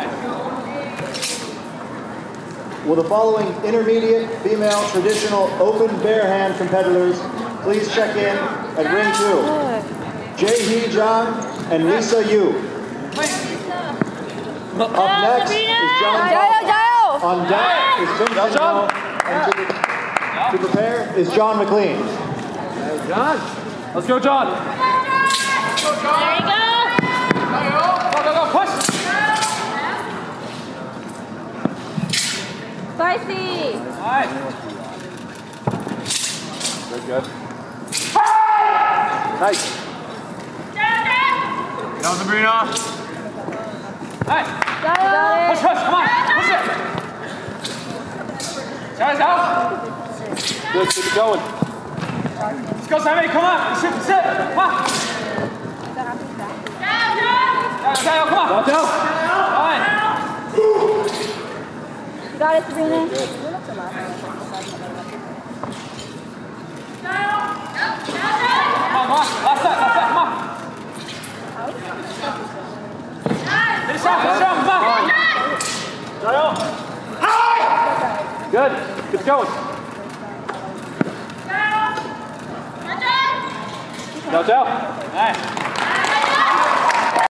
Will the following intermediate female traditional open bare hand competitors please check in at ring 2? Jae-hee Jang and Lisa Yu. Up next is John Ball. On deck is Vincent Bell. And to prepare is John McLean. John. Let's go, John. There you go. Go, push. Spicy. All right. Good. Nice. Down, Sabrina. Nice. Push, come on. Push it. Guys out. Good, keep it going. Let's go, Sammy, come on. Sit, come on. Down, come on. Down. All right. You got it, Sabrina. Good. Come on. Last set, come on. Finish up, come on. Good. Keep going. Down. Nice.